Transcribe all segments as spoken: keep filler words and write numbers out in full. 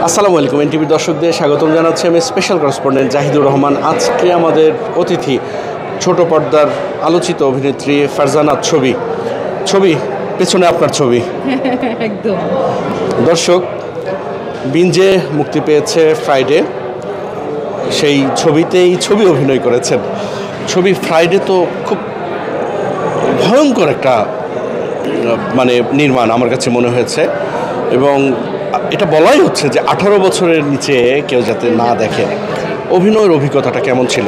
আসসালামু আলাইকুম এনটিভি দর্শকদের স্বাগতম জানাচ্ছি আমি স্পেশাল করেসপন্ডেন্ট জাহিদুর রহমান। আজকে আমাদের অতিথি ছোট পর্দার আলোচিত অভিনেত্রী ফারজানা ছবি। ছবি পেছনে আপনার ছবি একদম। দর্শক বিঞ্জে মুক্তি পেয়েছে ফ্রাইডে, সেই ছবিতেই ছবি অভিনয় করেছেন। ছবি ফ্রাইডে তো খুব ভয়ঙ্কর একটা মানে নির্মাণ আমার কাছে মনে হয়েছে, এবং এটা বলাই হচ্ছে যে আঠারো বছরের নিচে কেউ যাতে না দেখে। অভিনয়ের অভিজ্ঞতাটা কেমন ছিল?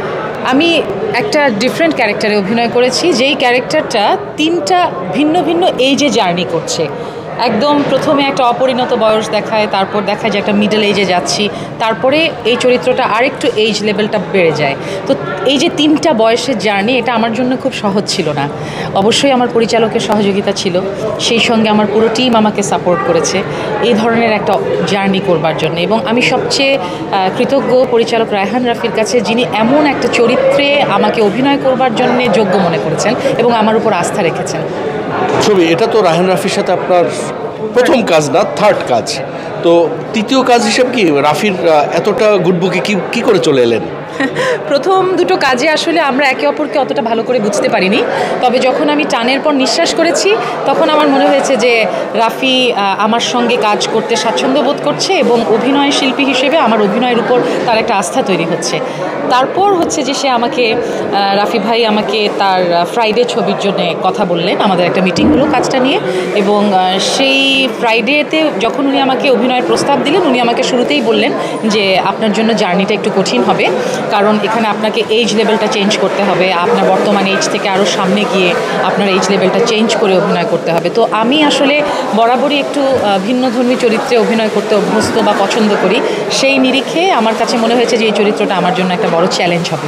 আমি একটা ডিফারেন্ট ক্যারেক্টারে অভিনয় করেছি, যেই ক্যারেক্টারটা তিনটা ভিন্ন ভিন্ন এইজে জার্নি করছে। একদম প্রথমে একটা অপরিণত বয়স দেখায়, তারপর দেখায় যে একটা মিডল এজে যাচ্ছি, তারপরে এই চরিত্রটা আরেকটু এইজ লেভেলটা বেড়ে যায়। তো এই যে তিনটা বয়সের জার্নি, এটা আমার জন্য খুব সহজ ছিল না। অবশ্যই আমার পরিচালকের সহযোগিতা ছিল, সেই সঙ্গে আমার পুরো টিম আমাকে সাপোর্ট করেছে এই ধরনের একটা জার্নি করবার জন্য। এবং আমি সবচেয়ে কৃতজ্ঞ পরিচালক রায়হান রাফির কাছে, যিনি এমন একটা চরিত্রে আমাকে অভিনয় করবার জন্য যোগ্য মনে করেছেন এবং আমার উপর আস্থা রেখেছেন। ছবি এটা তো রায়হান রাফির সাথে আপনার প্রথম কাজ না, থার্ড কাজ। তো তৃতীয় কাজ হিসেবে কি রাফির এতটা গুডবুকে কি কি করে চলে এলেন? প্রথম দুটো কাজে আসলে আমরা একে অপরকে অতটা ভালো করে বুঝতে পারিনি, তবে যখন আমি টানের পর নিঃশ্বাস করেছি তখন আমার মনে হয়েছে যে রাফি আমার সঙ্গে কাজ করতে স্বাচ্ছন্দ্য বোধ করছে এবং অভিনয় শিল্পী হিসেবে আমার অভিনয়ের উপর তার একটা আস্থা তৈরি হচ্ছে। তারপর হচ্ছে যে সে আমাকে রাফি ভাই আমাকে তার ফ্রাইডে ছবির জন্য কথা বললেন, আমাদের একটা মিটিং হলো কাজটা নিয়ে, এবং সেই ফ্রাইডেতে যখন উনি আমাকে অভিনয়ের প্রস্তাব দিলেন, উনি আমাকে শুরুতেই বললেন যে আপনার জন্য জার্নিটা একটু কঠিন হবে, কারণ এখানে আপনাকে এইজ লেভেলটা চেঞ্জ করতে হবে, আপনার বর্তমান এইজ থেকে আরও সামনে গিয়ে আপনার এইজ লেভেলটা চেঞ্জ করে অভিনয় করতে হবে। তো আমি আসলে বরাবরই একটু ভিন্নধর্মী চরিত্রে অভিনয় করতে অভ্যস্ত বা পছন্দ করি, সেই নিরিখে আমার কাছে মনে হয়েছে যে এই চরিত্রটা আমার জন্য একটা বড় চ্যালেঞ্জ হবে।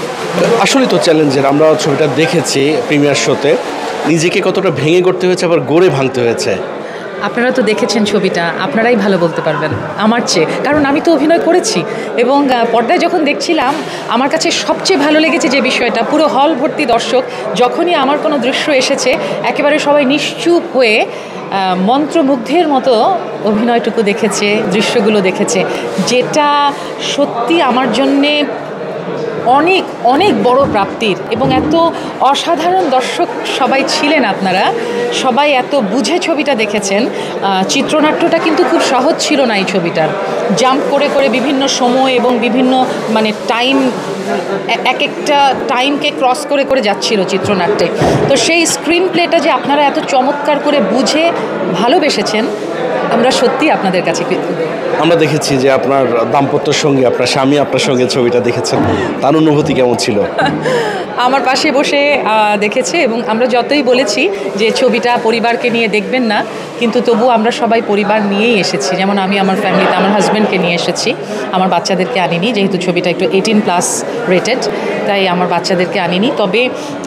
আসলে তো চ্যালেঞ্জের, আমরা ছবিটা দেখেছি প্রিমিয়ার শোতে, নিজেকে কতটা ভেঙে করতে হয়েছে আবার গড়ে ভাঙতে হয়েছে। আপনারা তো দেখেছেন ছবিটা, আপনারাই ভালো বলতে পারবেন আমার চেয়ে, কারণ আমি তো অভিনয় করেছি। এবং পর্দায় যখন দেখছিলাম, আমার কাছে সবচেয়ে ভালো লেগেছে যে বিষয়টা, পুরো হল ভর্তি দর্শক যখনই আমার কোনো দৃশ্য এসেছে একেবারে সবাই নিশ্চুপ হয়ে মন্ত্রমুগ্ধের মতো অভিনয়টুকু দেখেছে, দৃশ্যগুলো দেখেছে, যেটা সত্যি আমার জন্যে অনেক অনেক বড় প্রাপ্তির। এবং এত অসাধারণ দর্শক সবাই ছিলেন, আপনারা সবাই এত বুঝে ছবিটা দেখেছেন। চিত্রনাট্যটা কিন্তু খুব সহজ ছিল না এই ছবিটার, জাম্প করে করে বিভিন্ন সময় এবং বিভিন্ন মানে টাইম, এক একটা টাইমকে ক্রস করে করে যাচ্ছিল চিত্রনাট্যে। তো সেই স্ক্রিন প্লেটা যে আপনারা এত চমৎকার করে বুঝে ভালোবেসেছেন, আমরা সত্যি আপনাদের কাছে কৃতজ্ঞ। আমরা দেখেছি যে আপনার দাম্পত্য সঙ্গী, আপনার স্বামী আপনার সঙ্গে ছবিটা দেখেছেন, তার অনুভূতি কেমন ছিল? আমার পাশে বসে দেখেছে, এবং আমরা যতই বলেছি যে ছবিটা পরিবারকে নিয়ে দেখবেন না, কিন্তু তবু আমরা সবাই পরিবার নিয়েই এসেছি। যেমন আমি আমার ফ্যামিলিতে আমার হাজব্যান্ডকে নিয়ে এসেছি, আমার বাচ্চাদেরকে আনিনি, যেহেতু ছবিটা একটু এইটিন প্লাস রেটেড, তাই আমার বাচ্চাদেরকে আনিনি। তবে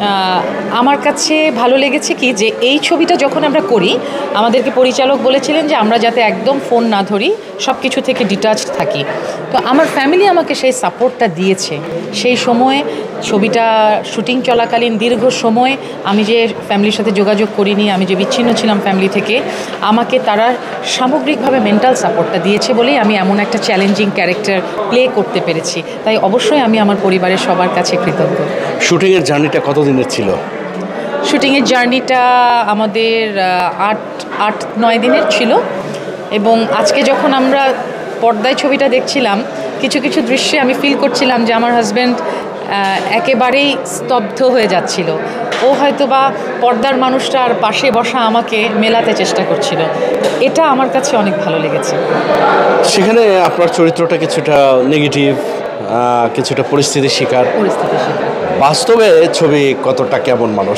আমার কাছে ভালো লেগেছে কি, যে এই ছবিটা যখন আমরা করি, আমাদেরকে পরিচালক বলেছিলেন যে আমরা যাতে একদম ফোন না ধরি, সব কিছু থেকে ডিটাচড থাকি। তো আমার ফ্যামিলি আমাকে সেই সাপোর্টটা দিয়েছে। সেই সময়ে ছবিটা শুটিং চলাকালীন দীর্ঘ সময় আমি যে ফ্যামিলির সাথে যোগাযোগ করিনি, আমি যে বিচ্ছিন্ন ছিলাম ফ্যামিলি থেকে, আমাকে তারা সামগ্রিকভাবে মেন্টাল সাপোর্টটা দিয়েছে বলেই আমি এমন একটা চ্যালেঞ্জিং ক্যারেক্টার প্লে করতে পেরেছি। তাই অবশ্যই আমি আমার পরিবারের সবার কাছে কৃতজ্ঞ। শুটিংয়ের জার্নিটা কতদিনের ছিল? শুটিংয়ের জার্নিটা আমাদের আট আট নয় দিনের ছিল। এবং আজকে যখন আমরা পর্দায় ছবিটা দেখছিলাম, কিছু কিছু দৃশ্যে আমি ফিল করছিলাম যে আমার হাজব্যান্ড একেবারেই স্তব্ধ হয়ে যাচ্ছিল। ও হয়তো বা পর্দার মানুষটার পাশে বসা আমাকে মেলাতে চেষ্টা করছিল। এটা আমার কাছে অনেক ভালো লেগেছে। সেখানে আপনার চরিত্রটা কিছুটা নেগেটিভ, কিছুটা পরিস্থিতির শিকার। পরিস্থিতির শিকার। বাস্তবে ছবি কতটা কেমন মানুষ?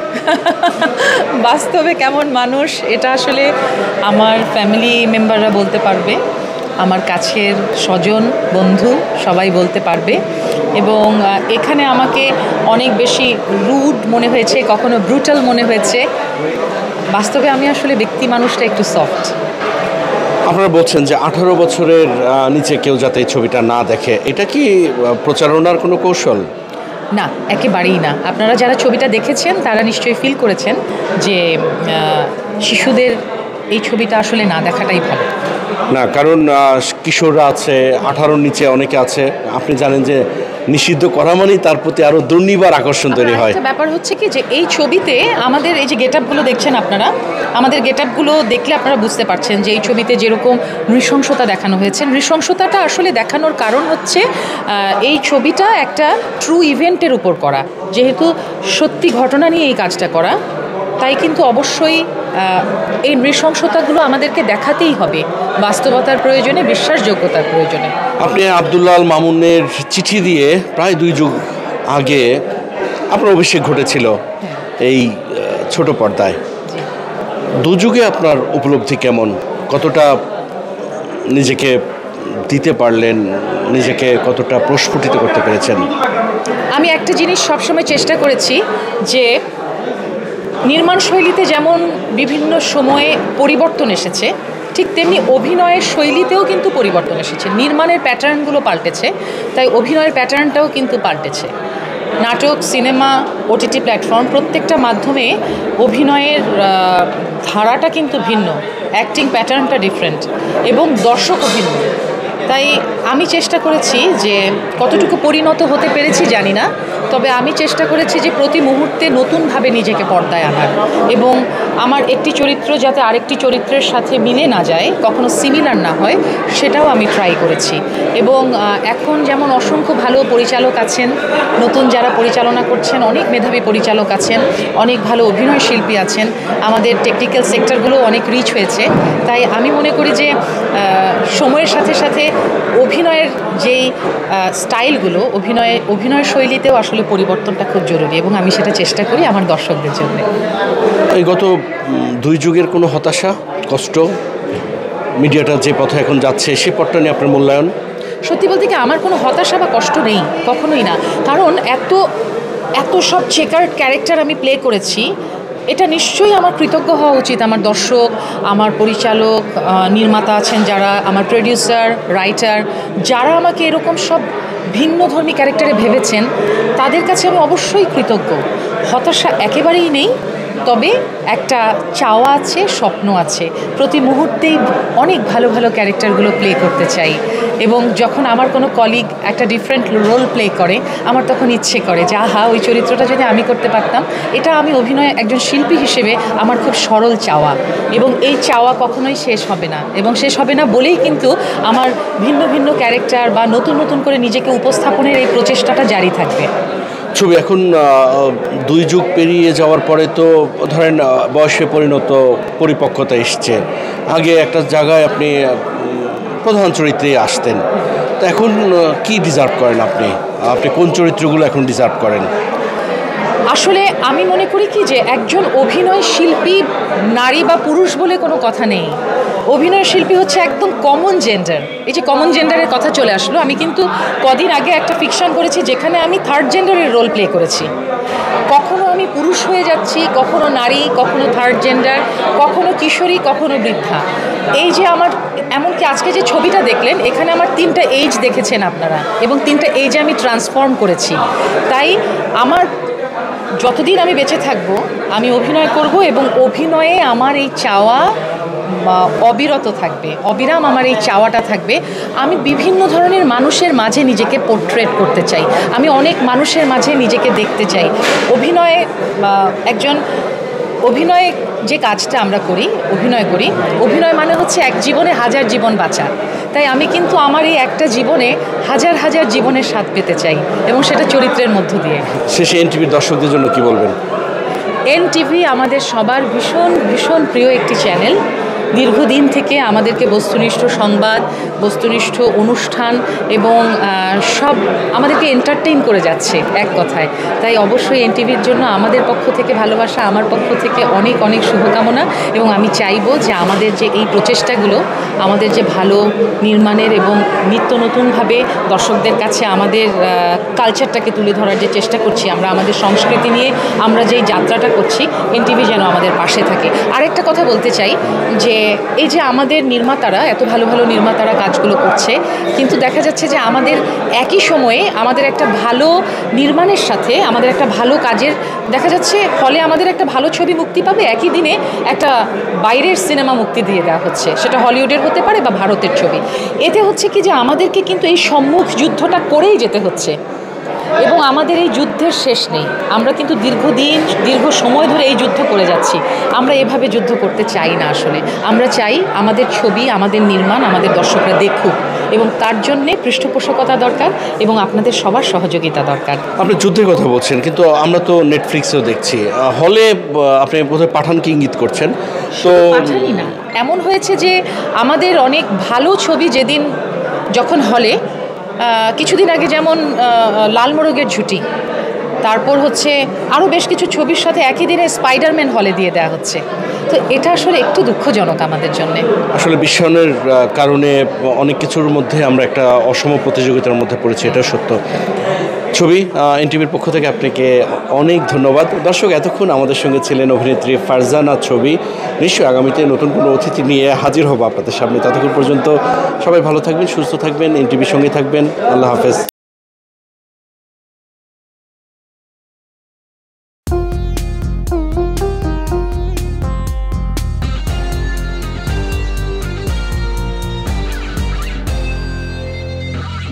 বাস্তবে কেমন মানুষ এটা আসলে আমার ফ্যামিলি মেম্বাররা বলতে পারবে, আমার কাছের স্বজন বন্ধু সবাই বলতে পারবে। এবং এখানে আমাকে অনেক বেশি রুড মনে হয়েছে, কখনো ব্রুটাল মনে হয়েছে। বাস্তবে আমি আসলে ব্যক্তি মানুষটা একটু সফট। আপনারা বলছেন যে আঠারো বছরের নিচে কেউ যাতে এই ছবিটা না দেখে, এটা কি প্রচারণার কোনো কৌশল? না, একেবারেই না। আপনারা যারা ছবিটা দেখেছেন তারা নিশ্চয়ই ফিল করেছেন যে শিশুদের এই ছবিটা আসলে না দেখাটাই ভালো। না, কারণ কিশোররা আছে, আঠারোর নিচে অনেকে আছে, আপনি জানেন যে নিষিদ্ধ করা মানেই তার প্রতি আরও দুর্নিবার আকর্ষণ তৈরি হয়। ব্যাপার হচ্ছে কি যে এই ছবিতে আমাদের এই যে গেট আপগুলো দেখছেন আপনারা, আমাদের গেট আপগুলো দেখলে আপনারা বুঝতে পারছেন যে এই ছবিতে যেরকম নৃশংসতা দেখানো হয়েছে, নৃশংসতাটা আসলে দেখানোর কারণ হচ্ছে এই ছবিটা একটা ট্রু ইভেন্টের উপর করা, যেহেতু সত্যি ঘটনা নিয়ে এই কাজটা করা, তাই কিন্তু অবশ্যই এই নৃশংসতাগুলো আমাদেরকে দেখাতেই হবে বাস্তবতার প্রয়োজনে, বিশ্বাসযোগ্যতার প্রয়োজনে। আপনি আব্দুল্লাহ আল মামুনের চিঠি দিয়ে প্রায় দুই যুগ আগে আপনার অভিষেক ঘটেছিল এই ছোট পর্দায়। দু যুগে আপনার উপলব্ধি কেমন? কতটা নিজেকে দিতে পারলেন, নিজেকে কতটা প্রস্ফুটিত করতে পেরেছেন? আমি একটা জিনিস সবসময় চেষ্টা করেছি যে নির্মাণ শৈলীতে যেমন বিভিন্ন সময়ে পরিবর্তন এসেছে, ঠিক তেমনি অভিনয়ের শৈলীতেও কিন্তু পরিবর্তন এসেছে। নির্মাণের প্যাটার্নগুলো পাল্টেছে, তাই অভিনয়ের প্যাটার্নটাও কিন্তু পাল্টেছে। নাটক, সিনেমা, ওটিটি প্ল্যাটফর্ম প্রত্যেকটা মাধ্যমে অভিনয়ের ধারাটা কিন্তু ভিন্ন, অ্যাক্টিং প্যাটার্নটা ডিফারেন্ট এবং দর্শকও ভিন্ন। তাই আমি চেষ্টা করেছি যে কতটুকু পরিণত হতে পেরেছি জানি না, তবে আমি চেষ্টা করেছি যে প্রতি মুহূর্তে নতুনভাবে নিজেকে পর্দায় আনার, এবং আমার একটি চরিত্র যাতে আরেকটি চরিত্রের সাথে মিলে না যায়, কখনো সিমিলার না হয়, সেটাও আমি ট্রাই করেছি। এবং এখন যেমন অসংখ্য ভালো পরিচালক আছেন, নতুন যারা পরিচালনা করছেন, অনেক মেধাবী পরিচালক আছেন, অনেক ভালো অভিনয় শিল্পী আছেন, আমাদের টেকনিক্যাল সেক্টরগুলো অনেক রিচ হয়েছে। তাই আমি মনে করি যে সময়ের সাথে সাথে অভিনয়ের যেই স্টাইলগুলো, অভিনয়ে অভিনয় শৈলীতেও আসলে পরিবর্তনটা খুব জরুরি, এবং আমি সেটা চেষ্টা করি আমার দর্শকদের জন্য। এই গত দুই যুগের কোনো হতাশা, কষ্ট, মিডিয়াটা যে পথে এখন যাচ্ছে সে পথটা নিয়ে আপনার মূল্যায়ন? সত্যি বলতে কি আমার কোনো হতাশা বা কষ্ট নেই, কখনোই না। কারণ এত এত সব চেকার্ড ক্যারেক্টার আমি প্লে করেছি, এটা নিশ্চয়ই আমার কৃতজ্ঞ হওয়া উচিত আমার দর্শক, আমার পরিচালক, নির্মাতা আছেন যারা, আমার প্রডিউসার, রাইটার, যারা আমাকে এরকম সব ভিন্নধর্মী ক্যারেক্টারে ভেবেছেন, তাদের কাছে আমি অবশ্যই কৃতজ্ঞ। হতাশা একেবারেই নেই, তবে একটা চাওয়া আছে, স্বপ্ন আছে, প্রতি মুহূর্তেই অনেক ভালো ভালো ক্যারেক্টারগুলো প্লে করতে চাই। এবং যখন আমার কোনো কলিগ একটা ডিফারেন্ট রোল প্লে করে, আমার তখন ইচ্ছে করে যে আহা, ওই চরিত্রটা যদি আমি করতে পারতাম। এটা আমি অভিনয় একজন শিল্পী হিসেবে আমার খুব সরল চাওয়া, এবং এই চাওয়া কখনোই শেষ হবে না, এবং শেষ হবে না বলেই কিন্তু আমার ভিন্ন ভিন্ন ক্যারেক্টার বা নতুন নতুন করে নিজেকে উপস্থাপনের এই প্রচেষ্টাটা জারি থাকবে। ছবি এখন দুই যুগ পেরিয়ে যাওয়ার পরে তো ধরেন বয়সে পরিণত, পরিপক্কতা এসছে। আগে একটা জায়গায় আপনি প্রধান চরিত্রে আসতেন, তো এখন কি ডিজার্ভ করেন আপনি? আপনি কোন চরিত্রগুলো এখন ডিজার্ভ করেন? আসলে আমি মনে করি কি যে একজন অভিনয় শিল্পী নারী বা পুরুষ বলে কোনো কথা নেই। অভিনয় শিল্পী হচ্ছে একদম কমন জেন্ডার। এই যে কমন জেন্ডারের কথা চলে আসলো, আমি কিন্তু কদিন আগে একটা ফিকশন করেছি যেখানে আমি থার্ড জেন্ডারের রোল প্লে করেছি। কখনো আমি পুরুষ হয়ে যাচ্ছি, কখনো নারী, কখনো থার্ড জেন্ডার, কখনো কিশোরী, কখনো বৃদ্ধা। এই যে আমার, এমনকি আজকে যে ছবিটা দেখলেন, এখানে আমার তিনটা এজ দেখেছেন আপনারা, এবং তিনটা এজে আমি ট্রান্সফর্ম করেছি। তাই আমার যতদিন আমি বেঁচে থাকবো আমি অভিনয় করব, এবং অভিনয়ে আমার এই চাওয়া অবিরত থাকবে, অবিরাম আমার এই চাওয়াটা থাকবে। আমি বিভিন্ন ধরনের মানুষের মাঝে নিজেকে পোর্ট্রেট করতে চাই, আমি অনেক মানুষের মাঝে নিজেকে দেখতে চাই। অভিনয়ে একজন অভিনয় যে কাজটা আমরা করি, অভিনয় করি, অভিনয় মানে হচ্ছে এক জীবনে হাজার জীবন বাঁচা। তাই আমি কিন্তু আমার এই একটা জীবনে হাজার হাজার জীবনের স্বাদ পেতে চাই, এবং সেটা চরিত্রের মধ্য দিয়ে। শেষে এনটিভির দর্শকদের জন্য কি বলবেন? এনটিভি আমাদের সবার ভীষণ ভীষণ প্রিয় একটি চ্যানেল। দীর্ঘদিন থেকে আমাদেরকে বস্তুনিষ্ঠ সংবাদ, বস্তুনিষ্ঠ অনুষ্ঠান এবং সব আমাদেরকে এন্টারটেইন করে যাচ্ছে এক কথায়। তাই অবশ্যই এনটিভির জন্য আমাদের পক্ষ থেকে ভালোবাসা, আমার পক্ষ থেকে অনেক অনেক শুভকামনা, এবং আমি চাইবো যে আমাদের যে এই প্রচেষ্টাগুলো, আমাদের যে ভালো নির্মাণের এবং নিত্য নতুনভাবে দর্শকদের কাছে আমাদের কালচারটাকে তুলে ধরার যে চেষ্টা করছি, আমরা আমাদের সংস্কৃতি নিয়ে আমরা যেই যাত্রাটা করছি, এনটিভি যেন আমাদের পাশে থাকে। আরেকটা কথা বলতে চাই যে এই যে আমাদের নির্মাতারা এত ভালো ভালো নির্মাতারা কাজগুলো করছে, কিন্তু দেখা যাচ্ছে যে আমাদের একই সময়ে আমাদের একটা ভালো নির্মাণের সাথে আমাদের একটা ভালো কাজের দেখা যাচ্ছে ফলে আমাদের একটা ভালো ছবি মুক্তি পাবে, একই দিনে একটা বাইরের সিনেমা মুক্তি দিয়ে দেওয়া হচ্ছে, সেটা হলিউডের হতে পারে বা ভারতের ছবি। এতে হচ্ছে কি যে আমাদেরকে কিন্তু এই সম্মুখ যুদ্ধটা করেই যেতে হচ্ছে এবং আমাদের এই যুদ্ধের শেষ নেই। আমরা কিন্তু দীর্ঘদিন দীর্ঘ সময় ধরে এই যুদ্ধ করে যাচ্ছি। আমরা এভাবে যুদ্ধ করতে চাই না আসলে। আমরা চাই আমাদের ছবি, আমাদের নির্মাণ, আমাদের দর্শকরা দেখুক এবং তার জন্যে পৃষ্ঠপোষকতা দরকার এবং আপনাদের সবার সহযোগিতা দরকার। আপনি যুদ্ধের কথা বলছেন, কিন্তু আমরা তো নেটফ্লিক্সেও দেখছি, হলে আপনি বোধহয় পাঠানকে ইঙ্গিত করছেন। তো পাঠানই না, এমন হয়েছে যে আমাদের অনেক ভালো ছবি যেদিন যখন হলে কিছুদিন আগে যেমন লাল মোরগের ঝুঁটি, তারপর হচ্ছে আরও বেশ কিছু ছবির সাথে একই দিনে স্পাইডারম্যান হলে দিয়ে দেওয়া হচ্ছে। তো এটা আসলে একটু দুঃখজনক আমাদের জন্যে। আসলে বিশ্বায়নের কারণে অনেক কিছুর মধ্যে আমরা একটা অসম প্রতিযোগিতার মধ্যে পড়েছি, এটা সত্য। ছবি এনটিভির পক্ষ থেকে আপনাকে অনেক ধন্যবাদ। দর্শক, এতক্ষণ আমাদের সঙ্গে ছিলেন অভিনেত্রী ফারজানা ছবি। নিশ্চয়ই আগামীতে নতুন কোনো অতিথি নিয়ে হাজির হব আপনাদের সামনে। ততক্ষণ পর্যন্ত সবাই ভালো থাকবেন, সুস্থ থাকবেন, এনটিভির সঙ্গে থাকবেন। আল্লাহ হাফেজ।